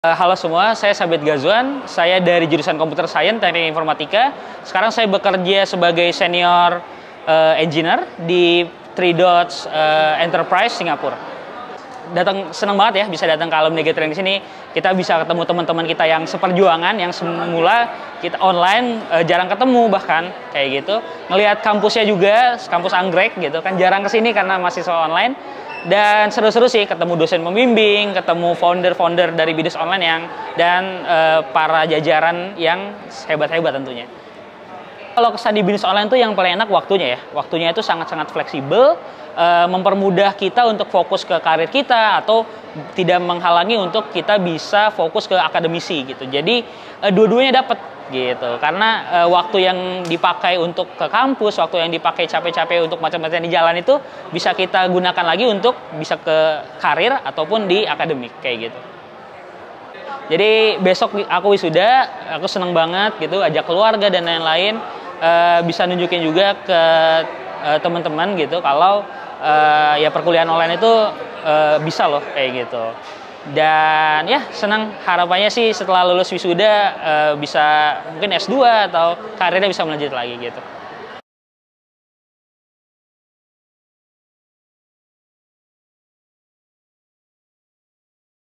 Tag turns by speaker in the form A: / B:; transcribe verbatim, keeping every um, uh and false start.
A: Eh, Halo semua, saya Sabit Gazuan. Saya dari jurusan Computer Science Teknik Informatika. Sekarang saya bekerja sebagai senior eh, engineer di Three Dots eh, Enterprise Singapura. Datang senang banget ya bisa datang ke Alumni Gathering di sini. Kita bisa ketemu teman-teman kita yang seperjuangan, yang semula kita online eh, jarang ketemu bahkan kayak gitu. Ngelihat kampusnya juga, kampus Anggrek gitu kan, jarang kesini karena mahasiswa online. Dan seru-seru sih ketemu dosen pembimbing, ketemu founder-founder dari bisnis online yang dan uh, para jajaran yang hebat-hebat tentunya. Kalau kesan di bisnis online itu yang paling enak waktunya ya. Waktunya itu sangat-sangat fleksibel, uh, mempermudah kita untuk fokus ke karir kita atau tidak menghalangi untuk kita bisa fokus ke akademisi gitu. Jadi uh, dua-duanya dapat gitu. Karena uh, waktu yang dipakai untuk ke kampus, waktu yang dipakai capek-capek untuk macam-macam di jalan itu bisa kita gunakan lagi untuk bisa ke karir ataupun di akademik kayak gitu. Jadi besok aku wisuda, aku seneng banget gitu, ajak keluarga dan lain-lain, uh, bisa nunjukin juga ke uh, teman-teman gitu kalau uh, ya perkuliahan online itu uh, bisa loh kayak gitu. Dan ya senang, harapannya sih setelah lulus wisuda uh, bisa mungkin S dua atau karirnya bisa melanjut lagi gitu.